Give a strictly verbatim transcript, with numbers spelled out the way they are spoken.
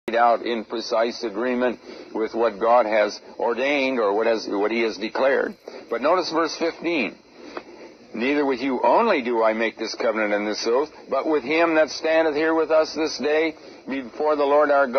out in precise agreement with what God has ordained or what, has, what He has declared. But notice verse fifteen. Neither with you only do I make this covenant and this oath, but with him that standeth here with us this day before the Lord our God.